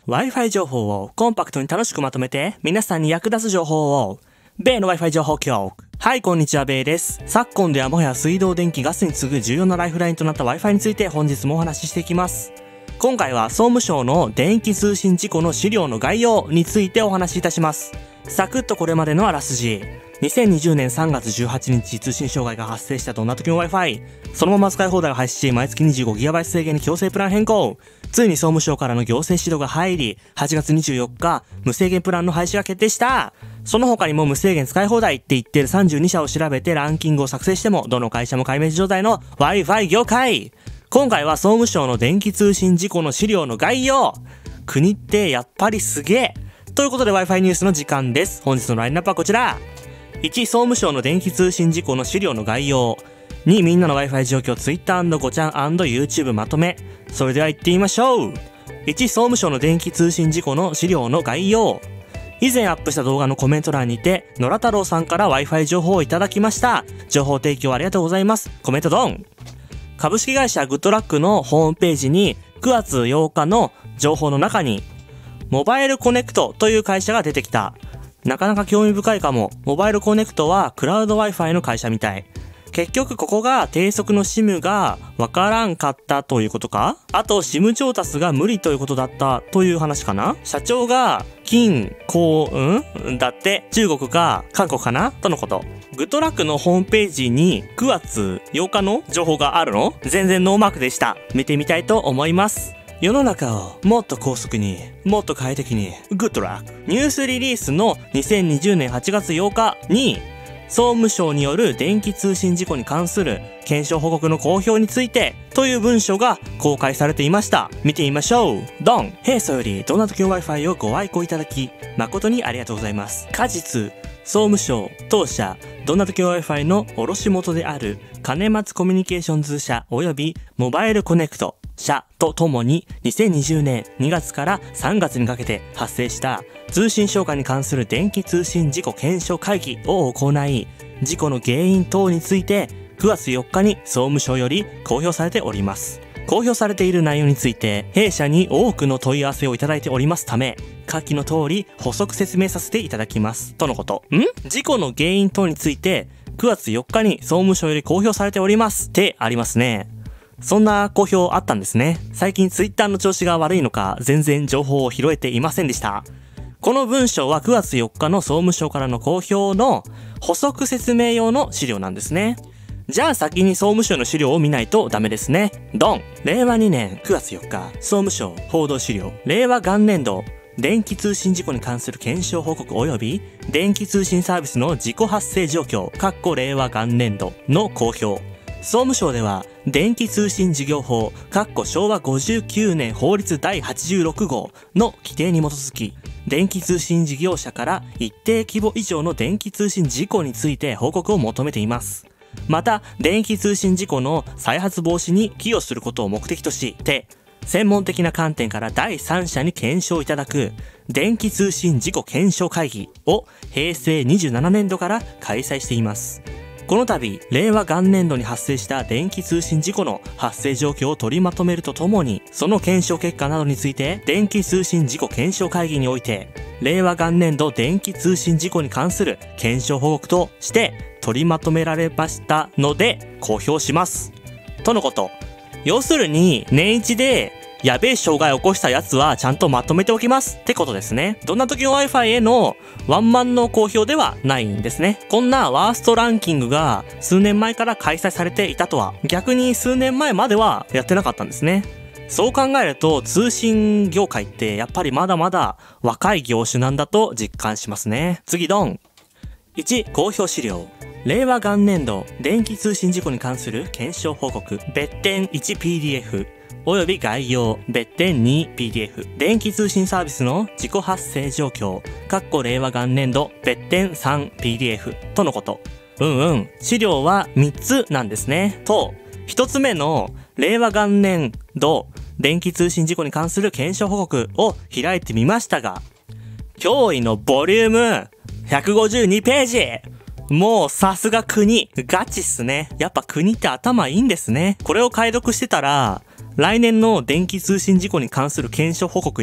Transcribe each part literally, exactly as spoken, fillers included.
Wi-Fi 情報をコンパクトに楽しくまとめて皆さんに役立つ情報を米の Wi-Fi 情報局。はい、こんにちは、米です。昨今ではもはや水道、電気、ガスに次ぐ重要なライフラインとなった Wi-Fi について本日もお話ししていきます。今回は総務省の電気通信事故の資料の概要についてお話しいたします。サクッとこれまでのあらすじ。にせんにじゅうねんさんがつじゅうはちにち通信障害が発生したどんな時の Wi-Fi。そのまま使い放題が廃止し、毎月 にじゅうごギガバイト 制限に強制プラン変更。ついに総務省からの行政指導が入り、はちがつにじゅうよっか、無制限プランの廃止が決定した。その他にも無制限使い放題って言ってるさんじゅうにしゃを調べてランキングを作成しても、どの会社も壊滅状態の Wi-Fi 業界。今回は総務省の電気通信事故の資料の概要。国ってやっぱりすげえ。ということで Wi-Fi ニュースの時間です。本日のラインナップはこちら。いち、総務省の電気通信事故の資料の概要。に、みんなの Wi-Fi 状況 Twitter& ごちゃん &YouTube まとめ。それでは行ってみましょう。いち、総務省の電気通信事故の資料の概要。以前アップした動画のコメント欄にて、野良太郎さんから Wi-Fi 情報をいただきました。情報提供ありがとうございます。コメントドン。株式会社グッドラックのホームページにくがつようかの情報の中に、モバイルコネクトという会社が出てきた。なかなか興味深いかも。モバイルコネクトはクラウド Wi-Fi の会社みたい。結局ここが低速の SIM がわからんかったということか？あと SIM 調達が無理ということだったという話かな？社長が金、鉱、んだって中国か韓国かなとのこと。グッドラックのホームページにくがつようかの情報があるの？全然ノーマークでした。見てみたいと思います。世の中をもっと高速に、もっと快適に、グッドラック。ニュースリリースのにせんにじゅうねんはちがつようかに、総務省による電気通信事故に関する検証報告の公表についてという文書が公開されていました。見てみましょう。ドン。平素よりどんな時の Wi-Fi をご愛顧いただき、誠にありがとうございます。果実、総務省、当社、どんな時の Wi-Fi の卸元である金松コミュニケーションズ社及びモバイルコネクト社とともににせんにじゅうねんにがつからさんがつにかけて発生した通信障害に関する電気通信事故検証会議を行い、事故の原因等についてくがつよっかに総務省より公表されております。公表されている内容について弊社に多くの問い合わせをいただいておりますため、下記の通り補足説明させていただきますとのこと。ん？事故の原因等についてくがつよっかに総務省より公表されておりますってありますね。そんな公表あったんですね。最近ツイッターの調子が悪いのか全然情報を拾えていませんでした。この文章はくがつよっかの総務省からの公表の補足説明用の資料なんですね。じゃあ先に総務省の資料を見ないとダメですね。ドン。れいわにねんくがつよっか、総務省報道資料。令和元年度、電気通信事故に関する検証報告及び電気通信サービスの事故発生状況、令和元年度の公表。総務省では、電気通信事業法、しょうわごじゅうきゅうねん法律だいはちじゅうろくごうの規定に基づき、電気通信事業者から一定規模以上の電気通信事故について報告を求めています。また、電気通信事故の再発防止に寄与することを目的として、専門的な観点から第三者に検証いただく電気通信事故検証会議をへいせいにじゅうななねんどから開催しています。この度、令和元年度に発生した電気通信事故の発生状況を取りまとめるとともに、その検証結果などについて、電気通信事故検証会議において、令和元年度電気通信事故に関する検証報告として取りまとめられましたので、公表します。とのこと。要するに、年一で、やべえ障害を起こしたやつはちゃんとまとめておきますってことですね。どんな時の Wi-Fi へのワンマンの公表ではないんですね。こんなワーストランキングが数年前から開催されていたとは、逆に数年前まではやってなかったんですね。そう考えると通信業界ってやっぱりまだまだ若い業種なんだと実感しますね。次ドン。いち、公表資料。令和元年度電気通信事故に関する検証報告別典 いちピーディーエフおよび概要別典 にピーディーエフ 電気通信サービスの事故発生状況令和元年度別典 さんピーディーエフ とのこと。うんうん。資料はみっつなんですね。と、ひとつめの令和元年度電気通信事故に関する検証報告を開いてみましたが、驚異のボリュームひゃくごじゅうにページ。もうさすが国。ガチっすね。やっぱ国って頭いいんですね。これを解読してたら、来年の電気通信事故に関する検証報告に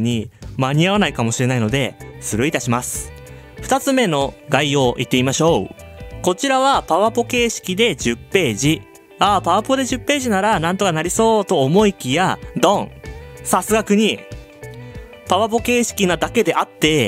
間に合わないかもしれないので、スルーいたします。二つ目の概要を言ってみましょう。こちらはパワポ形式でじゅっページ。ああ、パワポでじゅっページならなんとかなりそうと思いきや、ドン。さすが国。パワポ形式なだけであって、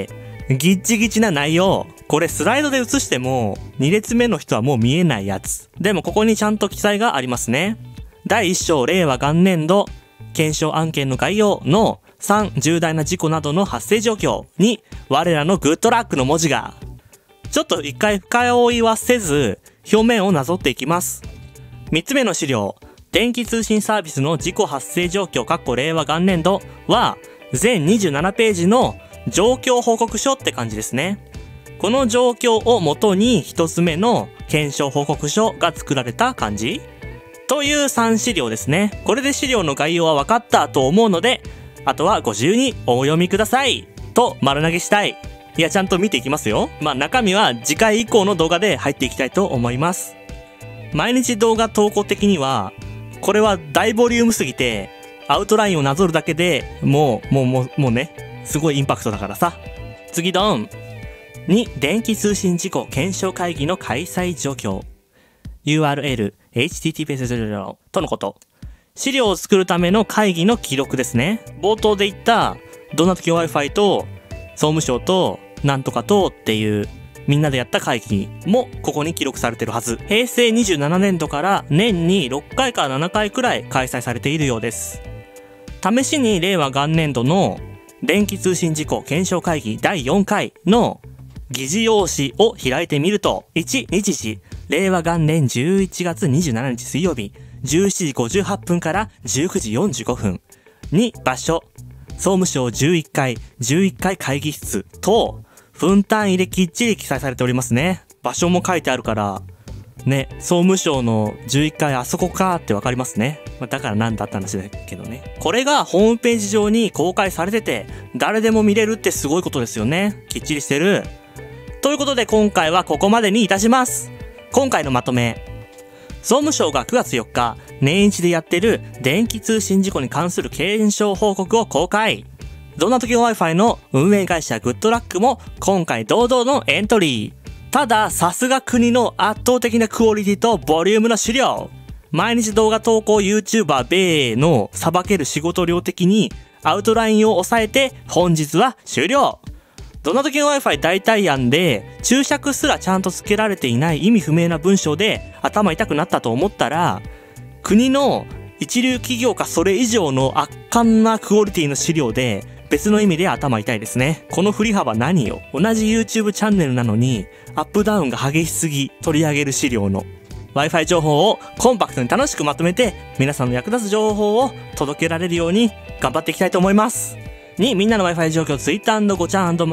ギッチギチな内容。これスライドで映しても、に列目の人はもう見えないやつ。でもここにちゃんと記載がありますね。だいいっ章令和元年度、検証案件の概要のさん重大な事故などの発生状況に我らのグッドラックの文字が。ちょっと一回深追いはせず、表面をなぞっていきます。みっつめの資料、電気通信サービスの事故発生状況（括弧令和元年度）は全にじゅうななページの状況報告書って感じですね。この状況をもとに一つ目の検証報告書が作られた感じというさん資料ですね。これで資料の概要は分かったと思うので、あとはご自由にお読みくださいと丸投げしたい。いや、ちゃんと見ていきますよ。まあ中身は次回以降の動画で入っていきたいと思います。毎日動画投稿的には、これは大ボリュームすぎて、アウトラインをなぞるだけでもう、もう、もう、もうね、すごいインパクトだからさ。次ドン。に、電気通信事故検証会議の開催状況。ユーアールエル、エイチティーティーピーエス とのこと。資料を作るための会議の記録ですね。冒頭で言った、どんな時 Wi-Fi と、総務省と、なんとかとっていう、みんなでやった会議もここに記録されてるはず。平成にじゅうななねん度から年にろっかいからななかいくらい開催されているようです。試しに令和元年度の電気通信事故検証会議だいよんかいの議事要旨を開いてみると、いち日時、令和元年じゅういちがつにじゅうしちにち水曜日、じゅうしちじごじゅうはっぷんからじゅうくじよんじゅうごふん。に場所、総務省じゅういっかい、じゅういっかい会議室と、分単位できっちり記載されておりますね。場所も書いてあるから、ね、総務省のじゅういっかいあそこかってわかりますね。だからなんだって話だけどね。これがホームページ上に公開されてて、誰でも見れるってすごいことですよね。きっちりしてる。ということで今回はここまでにいたします。今回のまとめ。総務省がくがつよっか、年一でやってる電気通信事故に関する検証報告を公開。どんな時 Wi-Fi の運営会社グッドラックも今回堂々のエントリー。ただ、さすが国の圧倒的なクオリティとボリュームの資料。毎日動画投稿 YouTuber 米のさばける仕事量的にアウトラインを抑えて本日は終了。どんな時の Wi-Fi 代替案で注釈すらちゃんと付けられていない意味不明な文章で頭痛くなったと思ったら、国の一流企業かそれ以上の圧巻なクオリティの資料で別の意味で頭痛いですね。この振り幅何よ。同じ YouTube チャンネルなのにアップダウンが激しすぎ取り上げる資料の Wi-Fi 情報をコンパクトに楽しくまとめて皆さんの役立つ情報を届けられるように頑張っていきたいと思います。に、みんなの Wi-Fi 状況 Twitter& ごちゃん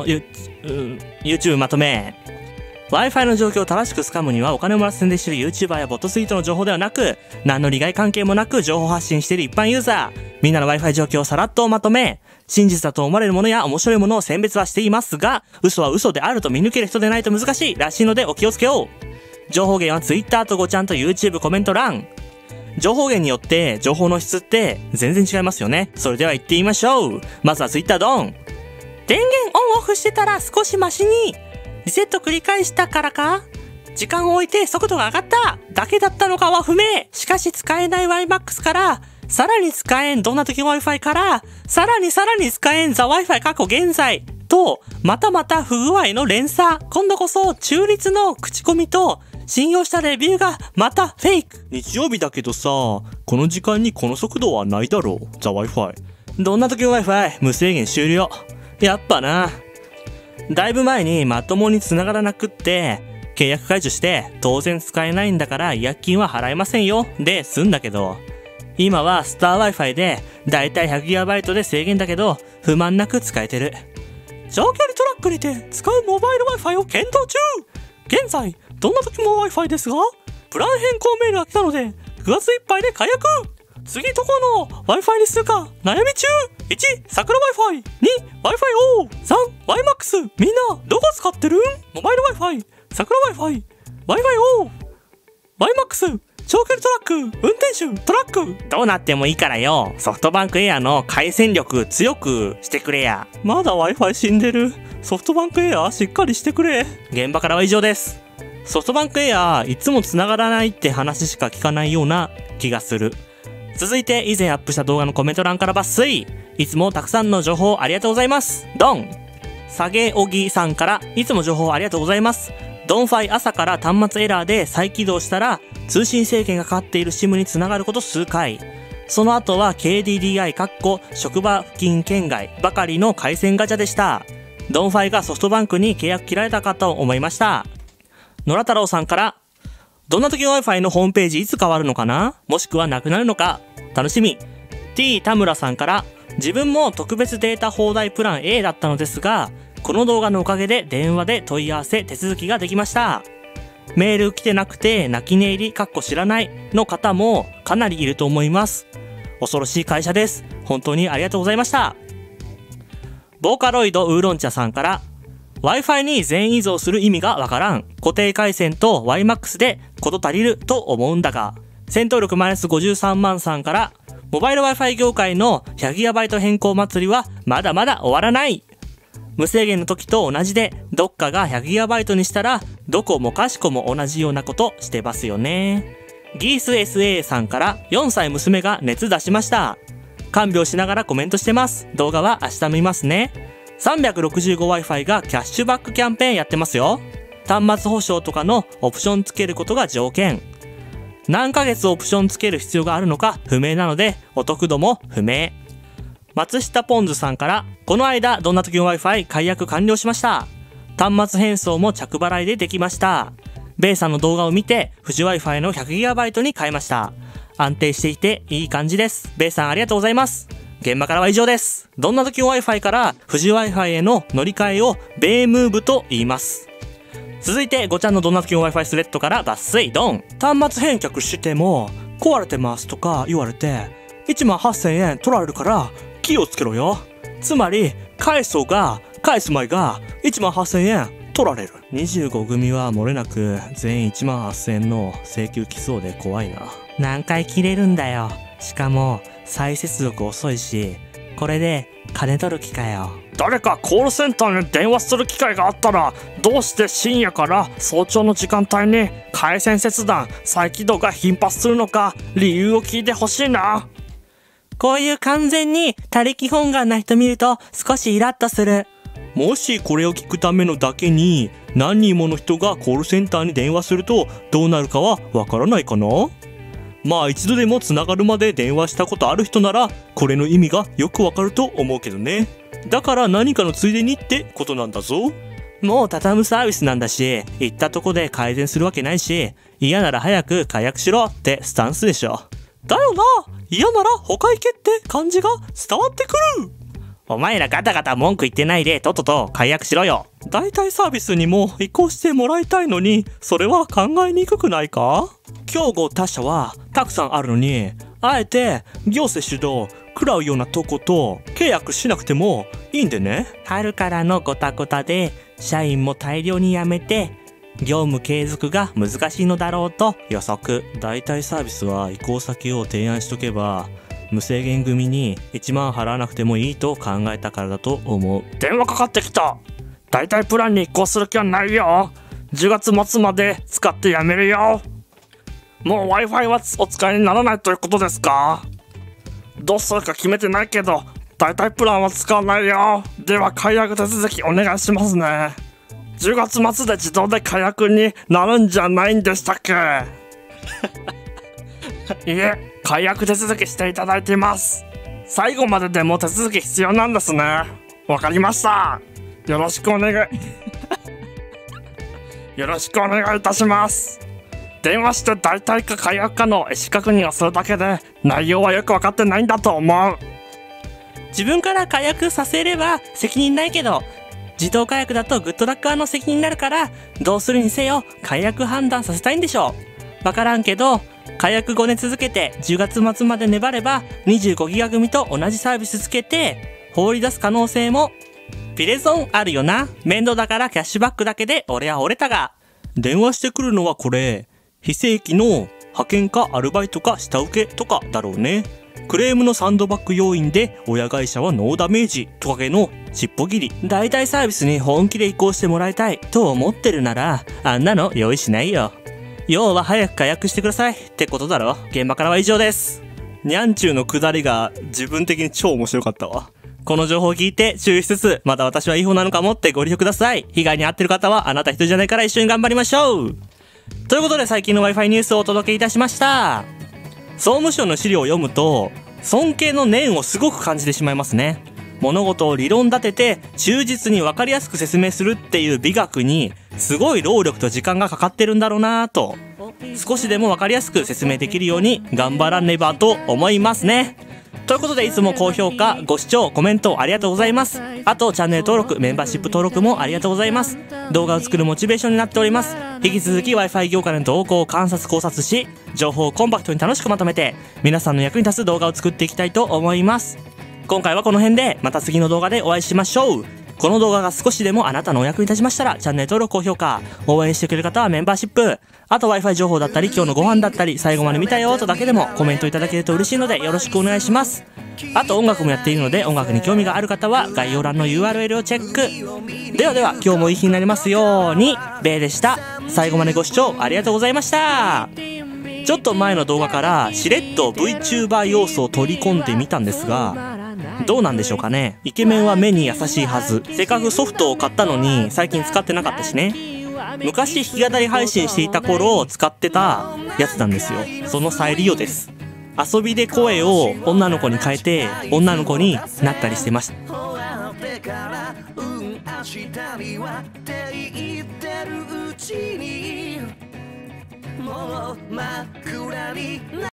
YouTube まとめ。Wi-Fi の状況を正しく掴むにはお金をもらって宣伝している YouTuber やボットツイートの情報ではなく、何の利害関係もなく情報発信している一般ユーザー。みんなの Wi-Fi 状況をさらっとまとめ、真実だと思われるものや面白いものを選別はしていますが、嘘は嘘であると見抜ける人でないと難しいらしいのでお気をつけよう。情報源は Twitter とごちゃんと YouTube コメント欄。情報源によって情報の質って全然違いますよね。それでは行ってみましょう。まずは Twitter ドン。電源オンオフしてたら少しマシに。リセット繰り返したからか時間を置いて速度が上がっただけだったのかは不明。しかし使えない ワイマックス から、さらに使えんどんな時 Wi-Fi から、さらにさらに使えんザ Wi-Fi 過去現在と、またまた不具合の連鎖。今度こそ中立の口コミと、信用したレビューがまたフェイク。日曜日だけどさ、この時間にこの速度はないだろう。ザ Wi-Fi。どんな時 Wi-Fi 無制限終了。やっぱな。だいぶ前にまともに繋がらなくって、契約解除して当然使えないんだから違約金は払えませんよ。で済んだけど、今はスター Wi-Fi でだいたい ひゃくギガバイト で制限だけど不満なく使えてる。長距離トラックにて使うモバイル Wi-Fi を検討中。現在どんな時も Wi-Fi ですが、プラン変更メールが来たのでくがついっぱいで解約。次どこの Wi-Fi にするか悩み中。いち桜 Wi-Fi、 に Wi-Fi オー、さん ワイマックス。 みんなどこ使ってるん？モバイル Wi-Fi、 桜 Wi-Fi、 Wi-Fi オー、 ワイマックス。 長距離トラック、運転手、トラック。どうなってもいいからよ。ソフトバンクエアの回線力強くしてくれや。まだ Wi-Fi 死んでる。ソフトバンクエアしっかりしてくれ。現場からは以上です。ソフトバンクエアいつも繋がらないって話しか聞かないような気がする。続いて以前アップした動画のコメント欄から抜粋。いつもたくさんの情報ありがとうございます。ドン。下げおぎさんからいつも情報ありがとうございます。ドンファイ朝から端末エラーで再起動したら通信制限がかかっている シム につながること数回。その後は ケーディーディーアイ かっこ職場付近圏外ばかりの回線ガチャでした。ドンファイがソフトバンクに契約切られたかと思いました。野良太郎さんからどんな時の Wi-Fi のホームページいつ変わるのかな、もしくはなくなるのか楽しみ。 T 田村さんから自分も特別データ放題プラン A だったのですが、この動画のおかげで電話で問い合わせ手続きができました。メール来てなくて泣き寝入りかっこ知らないの方もかなりいると思います。恐ろしい会社です。本当にありがとうございました。ボーカロイドウーロン茶さんから Wi-Fi に全依存する意味がわからん。固定回線と ワイマックス でこと足りると思うんだが。戦闘力マイナスごじゅうさんまんさんからモバイル Wi-Fi 業界の ひゃくギガバイト 変更祭りはまだまだ終わらない。無制限の時と同じでどっかが ひゃくギガバイト にしたらどこもかしこも同じようなことしてますよね。ギース エスエー さんからよんさい娘が熱出しました。看病しながらコメントしてます。動画は明日見ますね。さんびゃくろくじゅうごワイファイ がキャッシュバックキャンペーンやってますよ。端末保証とかのオプションつけることが条件。何ヶ月オプションつける必要があるのか不明なのでお得度も不明。松下ポンズさんからこの間どんな時の Wi-Fi 解約完了しました。端末変装も着払いでできました。ベイさんの動画を見て富士 Wi-Fi の ひゃくギガバイト に変えました。安定していていい感じです。ベイさんありがとうございます。現場からは以上です。どんな時の Wi-Fi から富士 Wi-Fi への乗り換えをベイムーブと言います。続いてごちゃんのどんな時の Wi-Fi スレッドから抜粋ドン。端末返却しても壊れてますとか言われていちまんはっせんえん取られるから気をつけろよ。つまり返そうが返す前がいちまんはっせんえん取られる。にじゅうご組は漏れなく全員いちまんはっせんえんの請求来そうで怖いな。何回切れるんだよ。しかも再接続遅いし、これで金取る気かよ。誰かコールセンターに電話する機会があったらどうして深夜から早朝の時間帯に回線切断再起動が頻発するのか理由を聞いてほしいな。こういう完全に他力本願な人見ると少しイラッとする。もしこれを聞くためのだけに何人もの人がコールセンターに電話するとどうなるかはわからないかな。まあ一度でもつながるまで電話したことある人ならこれの意味がよくわかると思うけどね。だから何かのついでにってことなんだぞ。もう畳むサービスなんだし行ったとこで改善するわけないし、嫌なら早く解約しろってスタンスでしょ。だよな。嫌なら他行けって感じが伝わってくる。お前らガタガタ文句言ってないでとっとと解約しろよ。代替サービスにも移行してもらいたいのにそれは考えにくくないか。競合他社はたくさんあるのにあえて行政主導食らうようなとこと契約しなくてもいいんでね。春からのゴタゴタで社員も大量に辞めて業務継続が難しいのだろうと予測。代替サービスは移行先を提案しとけば無制限組にいちまん払わなくてもいいと考えたからだと思う。電話かかってきた。代替プランに移行する気はないよ。じゅうがつ末まで使ってやめるよ。もう Wi-Fi はお使いにならないということですか。どうするか決めてないけど代替プランは使わないよ。では解約手続きお願いしますね。じゅうがつ末で自動で解約になるんじゃないんでしたっけいえ、解約手続きしていただいています。最後まででも手続き必要なんですね。わかりました。よろしくお願いよろしくお願いいたします。電話して代替か解約かの意思確認をするだけで内容はよく分かってないんだと思う。自分から解約させれば責任ないけど自動解約だとグッドラッカーの責任になるからどうするにせよ解約判断させたいんでしょう。わからんけど解約ごねん続けてじゅうがつ末まで粘ればにじゅうごギガ組と同じサービスつけて放り出す可能性もピレゾンあるよな。面倒だからキャッシュバックだけで俺は折れたが。電話してくるのはこれ非正規の派遣かアルバイトか下請けとかだろうね。クレームのサンドバッグ要員で親会社はノーダメージトカゲの尻尾切り。代替サービスに本気で移行してもらいたいと思ってるなら、あんなの用意しないよ。要は早く解約してくださいってことだろ。現場からは以上です。にゃんちゅうのくだりが自分的に超面白かったわ。この情報を聞いて注意しつつ、まだ私はいい方なのかもってご了承ください。被害に遭ってる方はあなた一人じゃないから一緒に頑張りましょう。ということで最近の Wi-Fi ニュースをお届けいたしました。総務省の資料を読むと、尊敬の念をすごく感じてしまいますね。物事を理論立てて忠実に分かりやすく説明するっていう美学にすごい労力と時間がかかってるんだろうなぁと、少しでも分かりやすく説明できるように頑張らねばと思いますね。ということでいつも高評価、ご視聴、コメントありがとうございます。あとチャンネル登録、メンバーシップ登録もありがとうございます。動画を作るモチベーションになっております。引き続き Wi-Fi 業界の動向を観察考察し、情報をコンパクトに楽しくまとめて皆さんの役に立つ動画を作っていきたいと思います。今回はこの辺で、また次の動画でお会いしましょう。この動画が少しでもあなたのお役に立ちましたらチャンネル登録、高評価、応援してくれる方はメンバーシップ、あと Wi-Fi 情報だったり今日のご飯だったり最後まで見たよとだけでもコメントいただけると嬉しいのでよろしくお願いします。あと音楽もやっているので音楽に興味がある方は概要欄の ユーアールエル をチェック。ではでは今日もいい日になりますように。ベイでした。最後までご視聴ありがとうございました。ちょっと前の動画からしれっと VTuber 要素を取り込んでみたんですが、どうなんでしょうかね。イケメンは目に優しいはず。せっかくソフトを買ったのに最近使ってなかったしね。昔弾き語り配信していた頃使ってたやつなんですよ。その再利用です。遊びで声を女の子に変えて女の子になったりしてました。もう枕に